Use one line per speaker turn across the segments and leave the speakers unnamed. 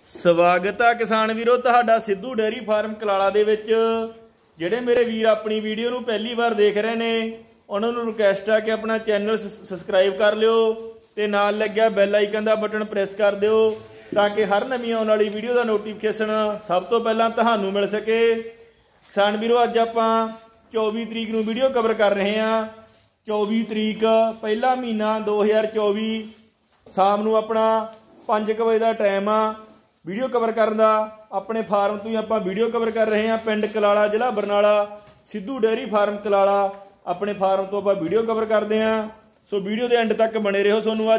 ਸਵਾਗਤ ਆ ਕਿਸਾਨ ਵੀਰੋ ਤੁਹਾਡਾ ਸਿੱਧੂ ਡੇਅਰੀ ਫਾਰਮ ਕਲਾਲਾ ਦੇ ਵਿੱਚ। ਜਿਹੜੇ ਮੇਰੇ ਵੀਰ ਆਪਣੀ ਵੀਡੀਓ ਨੂੰ ਪਹਿਲੀ ਵਾਰ ਦੇਖ ਰਹੇ ਨੇ ਉਹਨਾਂ ਨੂੰ ਰਿਕਵੈਸਟ ਆ ਕਿ ਆਪਣਾ ਚੈਨਲ ਸਬਸਕ੍ਰਾਈਬ ਕਰ ਲਿਓ ਤੇ ਨਾਲ ਲੱਗਿਆ ਬੈਲ ਆਈਕਨ ਦਾ ਬਟਨ ਪ੍ਰੈਸ ਕਰ ਦਿਓ ਤਾਂ ਕਿ ਹਰ ਨਵੀਂ ਆਉਣ ਵਾਲੀ ਵੀਡੀਓ ਦਾ ਨੋਟੀਫਿਕੇਸ਼ਨ ਸਭ ਤੋਂ ਪਹਿਲਾਂ ਤੁਹਾਨੂੰ ਮਿਲ ਸਕੇ। ਕਿਸਾਨ ਵੀਰੋ ਅੱਜ ਆਪਾਂ 24 ਤਰੀਕ ਨੂੰ ਵੀਡੀਓ ਕਵਰ ਕਰ ਰਹੇ ਹਾਂ। 24 ਤਰੀਕ ਪਹਿਲਾ ਮਹੀਨਾ 2024 शाम ਨੂੰ ਆਪਣਾ 5 ਵਜੇ ਦਾ ਟਾਈਮ ਆ वीडियो कवर करने का। अपने फार्म तो ही आप वीडियो कवर कर रहे हैं पिंड कलाला जिला बरनाला सिद्धू डेयरी फार्म कलाला। अपने फार्म तो आप वीडियो कवर करते हैं सो वीडियो के एंड तक बने रहो। सोनू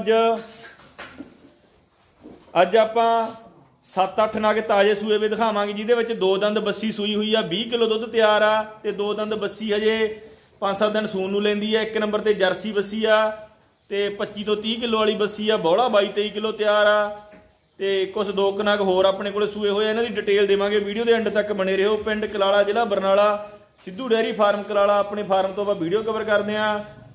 अज आप 7-8 नग ताजे सूए भी दिखावांगे जिहदे 2 दंद बस्सी सूई हुई है 20 किलो दुध तैयार आ ते 2 दंद बस्सी हजे 5-7 दिन सून नूं लैंदी है। 1 नंबर ते जर्सी बस्सी आ ते 25 तो 30 किलो वाली बस्सी आ। बौला 22-23 किलो तैयार आ ਤੇ ਕੁਝ 2 ਨਗ ਹੋਰ ਆਪਣੇ ਕੋਲੇ ਸੂਏ ਹੋਏ ਇਹਨਾਂ ਦੀ ਡਿਟੇਲ ਦੇਵਾਂਗੇ। ਵੀਡੀਓ ਦੇ ਐਂਡ ਤੱਕ ਬਣੇ ਰਹੋ। ਪਿੰਡ ਕਲਾਲਾ ਜ਼ਿਲ੍ਹਾ ਬਰਨਾਲਾ ਸਿੱਧੂ ਡੇਅਰੀ ਫਾਰਮ ਕਲਾਲਾ। ਆਪਣੇ ਫਾਰਮ ਤੋਂ ਆਪਾਂ ਵੀਡੀਓ ਕਵਰ ਕਰਦੇ ਆਂ।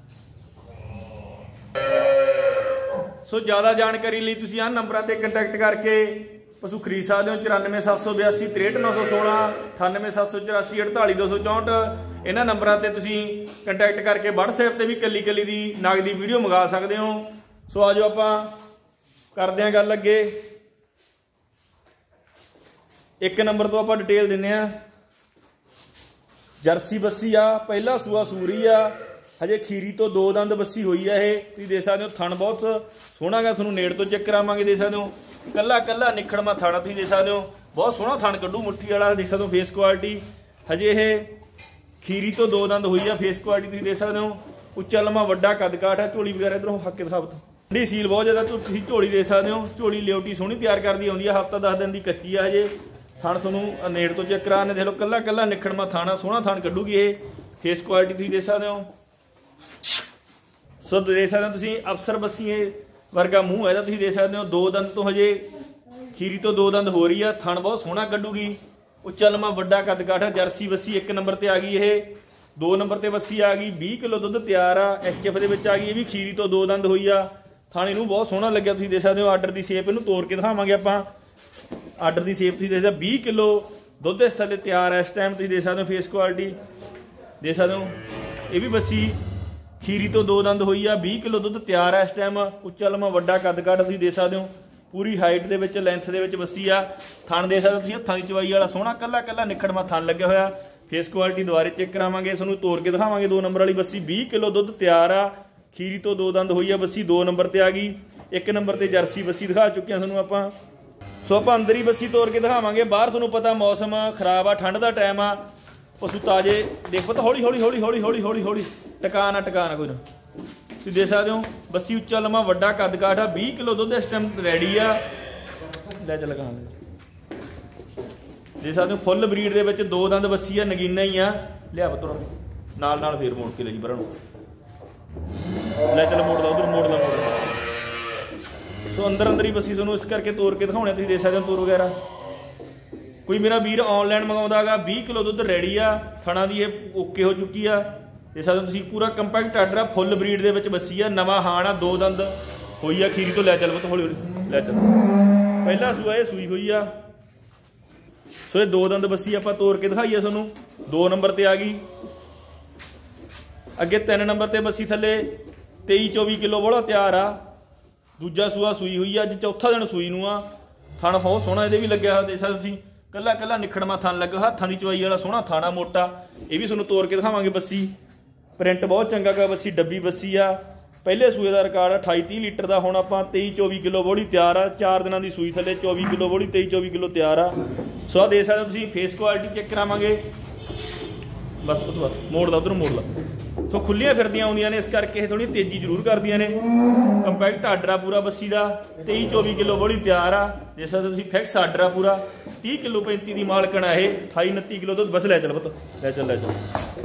ਸੋ ਜ਼ਿਆਦਾ ਜਾਣਕਾਰੀ ਲਈ ਤੁਸੀਂ ਆਹ ਨੰਬਰਾਂ ਤੇ ਕੰਟੈਕਟ ਕਰਕੇ ਪਸ਼ੂ ਖਰੀਦ ਸਕਦੇ ਹੋ। 94 782 63916 98 784 48264 ਇਹਨਾਂ ਨੰਬਰਾਂ ਤੇ ਤੁਸੀਂ ਕੰਟੈਕਟ ਕਰਕੇ WhatsApp ਤੇ ਵੀ ਕੱਲੀ ਦੀ ਨਗ ਦੀ ਵੀਡੀਓ ਮੰਗਾ ਸਕਦੇ ਹੋ। ਸੋ ਆਜੋ ਆਪਾਂ ਕਰਦੇ ਆਂ ਗੱਲ ਅੱਗੇ। 1 नंबर तो आप डिटेल दिने जर्सी बस्सी आ पहला सूआ सूरी आ हजे खीरी तो 2 दंद बस्सी हुई है। तुम देख सकते हो थन बहुत सोहना गा। थोड़ा नेड़ तो चेक करावांगे। देख सकते हो कला कला निखड़मा थाना तुम देख सकते हो बहुत सोहना थन कड्डू मुट्ठी वाला। देख सकते हो फेस क्वालिटी हजे ये खीरी तो 2 दंद हुई है। फेस क्वालिटी तुम देख सकते हो उच्चा लम्मा वड्डा कद काठ है। झोली वगैरह इधरों हक के साबित ठंडी सील बहुत ज़्यादा। तुम झोली देख सकते हो झोली लियोटी सोहनी तैयार करती आउंदी है। हफ्ता 10 दिन की कच्ची है हजे। थान थोनू नेड़ तो चेक करा देख लो कला कला निखड़मा थाना सोहना थान कड्डूगी। ये फेस क्वालिटी तुम देख सकते हो। सो देख सकते हो तुम अफसर बस्सी वर्गा मूँह है तुम देख सकते हो। 2 दंद तो हजे खीरी तो 2 दंद हो रही है। थान बहुत सोहना कड्डूगी उच्चा लम्मा वड्डा कद काठ। जर्सी बस्सी 1 नंबर पर आ गई। ये 2 नंबर पर बस्सी आ गई 20 किलो दुध तैयार आ। HF के आ गई। ये भी खीरी तो 2 दंद हुई आ। थाने नूं बहुत सोहना लग्या तुम देख सकते हो। आर्डर की शेप इनू तोड़ के दिखावांगे आपां। आर्डर की सेफ तुम देखते 20 किलो दुध इस थले तैयार है इस टाइम तुम देख सकते हो। फेस क्वालिटी देख सकते हो। ये भी बस्सी खीरी तो 2 दंद हुई है 20 किलो दुध तैयार है इस टाइम। उच्चा लम्मा वड्डा कद काठ तुम देख सकते हो। पूरी हाइट के लेंथ के बस्सी आ। थन देख सकते हो हत्थां की चवाई वाला सोहना कला कला निखड़मा थन लग्या होया। फेस क्वालिटी दुबारे चेक करावांगे तुहानूं तोड़ के दिखावांगे। 2 नंबर वाली बस्सी 20 किलो दुध तैयार आ। खीरी तो 2 दंद हुई है बस्सी 2 नंबर पर आ गई। 1 नंबर पर जर्सी बस्सी दिखा चुके हैं तुहानूं आपां। सो आप अंदर ही बस्सी तोड़ के दिखावांगे। बाहर तुहानूं पता मौसम खराब आ ठंड का टाइम आ। पशु ताजे देख पता हौली हौली हौली हौली हौली हौली हौली टकाना कोई ना तुम देख सकते हो। बस्सी उच्चा लम्मा वड्डा कद काठ आ। 20 किलो दुध इस टाइम रेडी आ। लै चल लगा देख सकते हो फुल ब्रीड के 2 दंद बस्सी आ। नगीना ही आ। लिया पुत्तर नाल फिर मोड़ के ले जी पर लै चल मोड़ ला उधर मोड़ ला मोड़। सो अंदर ही बस्सी तुहानूं इस करके तोड़ के दिखाने तुसीं देख सकते हो तूर वगैरह। कोई मेरा वीर ऑनलाइन मंगाउंदा गा 20 किलो दुध रेडी आ। थणा दी ये ओके हो चुकी आ। देख सकते हो तुसीं पूरा कंपैक्ट आर्डर आ। फुल ब्रीड के बस्सी आ। नवा हाण आ 2 दंद हुई आ। खीरी तो लै चल पुत्त हौली हौली लै चल पहला सूआ ये सूई हुई आ। सो ये 2 दंद बस्सी आपां तोड़ के दिखाई है तुहानूं। 2 नंबर पर आ गई। अगे 3 नंबर पर बस्सी थले 23-24 किलो बोला तैयार आ। दूजा सूआ सूई हुई है। अज चौथा दिन सूई नूं आ। थन बहुत सोहना ये भी लग्या देख सकते तुसीं कला कला निखड़मा थन लग्या। हत्थां की चवाई वाला सोहना थाना मोटा। ये भी तुहानूं तोड़ के दिखावांगे। बस्सी प्रिंट बहुत चंगा गा। बस्सी डब्बी बस्सी आ। पहले सूए का रिकॉर्ड 28-30 लीटर का। हुण आपां 23-24 किलो बोड़ी तैयार आ। 4 दिनों की सूई थले 24 किलो बोड़ी 23-24 किलो तैयार आ। सो आ देख सकते हो तुसीं फेस क्वालिटी चेक करावांगे। बस मोड़ ला उधर मोड़ ला। सो खुलियां फिरदियां आउंदियां ने इस करके थोड़ी तेजी जरूर करदियां ने। कंपैक्ट आर्डर आ पूरा बस्सी का 23-24 किलो बोड़ी तैयार आ। जिस तरह फिक्स आर्डर आ पूरा 30 किलो 35 की मालकन है। 28-29 किलो दुध बस लै चल पुत्त लै चल लै चल।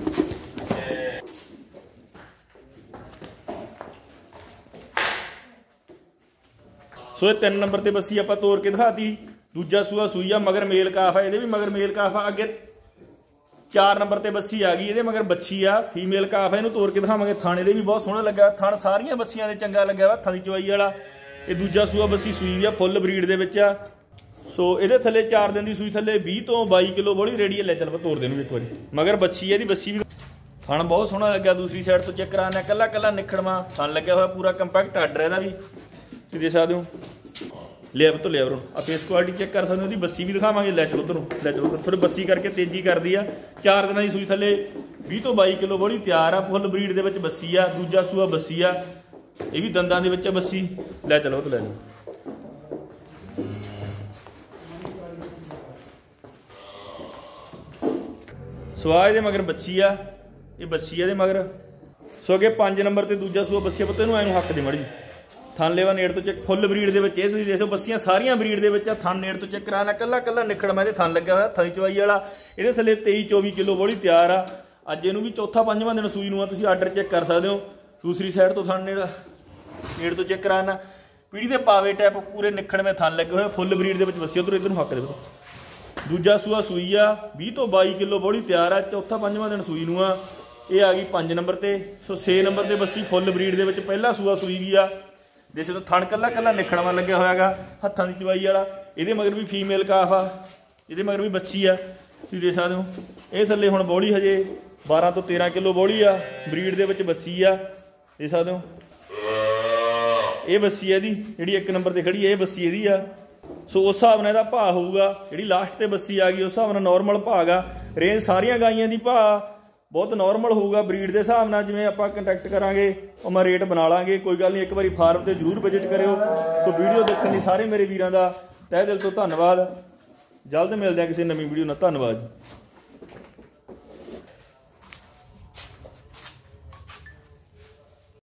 सो 3 नंबर पर बस्सी आप तोड़ के दिखाती। दूजा सूआ सूई आ मगर मेल काफ है। ये भी मगर मेल काफ आ। अगे 4 नंबर पर बस्सी आ गई। ये मगर बच्ची आ फीमेल काफ है। इन्हूं तोड़ के दिखावांगे। थाने दे भी बहुत सोहना लगा। थान सारियां बस्सियां दे चंगा लग्या। हत्थां दी चवाई वाला ये दूजा सूआ बस्सी सूई आ फुल ब्रीड दे विच आ। सो सो ये थले 4 दिन की सूई थले 20 तो 22 किलो बड़ी रेडी है। लै चल तोड़ देनू एक बार मगर बच्ची है बच्ची भी थन बहुत सोहना लग्या। दूसरी साइड तो चेक कराने कला कला निखड़वा थन लग्या हुआ पूरा कंपैक्ट आर्डर है भी तुम देख सकते हो। लिया तो लिया आप फेस क्वालिटी चेक कर सकते हो। बस्सी भी दिखावे। लै चलो उधरों लै चलो थोड़ी बस्सी करके तेजी कर दी है। 4 दिन की सूई थले 20 तो 22 किलो बड़ी तैयार आ। फुल ब्रीड के बस्सी आ। दूजा सूआ बस्सी आ। ये भी दंदां दे विच बस्सी। लै चलो तो लै लो सुआह दे मगर बच्ची आ। ये बच्ची है मगर सो अगे 5 नंबर से दूजा सूआ बस्सी पुत्त नूं एनूं हक दे मड़ी थन लेवा नेड़ तो चेक फुल ब्रीड के देखो बस्सियां सारियां ब्रीड के थन नेड़ तो चेक कराना कला कला निखड़मा ये थन लग्या हुआ थली चवाई वाला। ये थले 23-24 किलो बड़ी तैयार आ। अज इनू भी चौथा 5वां दिन सूई नूं तुसीं आर्डर चेक कर सकते हो। दूसरी साइड तो थन नेड़ तो चेक कराना पीढ़ी के पावे टैप पूरे निखड़ में थन लगे हुए फुल ब्रीड के बस्सी। उधर इधर हक दे दूजा सूआ सूई आ 20 तो 22 किलो बड़ी तैयार आ। चौथा 5वां दिन सूई नूं आ। ये आ गई 5 नंबर से। सो 6 नंबर से बस्सी फुल ब्रीड के पहला सूआ सूई भी आ। देख तो थन कला कला निखड़वा लग्या होया हत्थां की चवाई वाला। ये मगर भी फीमेल काफ आ। ये मगर भी बच्ची आ तुसीं देख सकते हो। ये थले हुण बौली हजे 12 तो 13 किलो बौली आ। ब्रीड के बस्सी आ देख सकते हो। ये बस्सी है जी 1 नंबर से खड़ी है। ये बस्सी इहदी आ। सो उस हिसाब नाल इहदा भाव होऊगा। जी लास्ट ते बस्सी आ गई उस हिसाब नाल नॉर्मल भाव आ। रेंज सारियां गाइयां दी भाव बहुत नॉर्मल होगा। ब्रीड के हिसाब नाल जिवें आपां कंटैक्ट करांगे उवें रेट बना लांगे। कोई गल नहीं एक बारी फार्म ते जरूर विजिट करियो। सो वीडियो देखण लई सारे मेरे वीरां दा तहे दिल तो धन्नवाद। जल्द मिलदे हां किसी नवीं वीडियो नाल। धन्नवाद।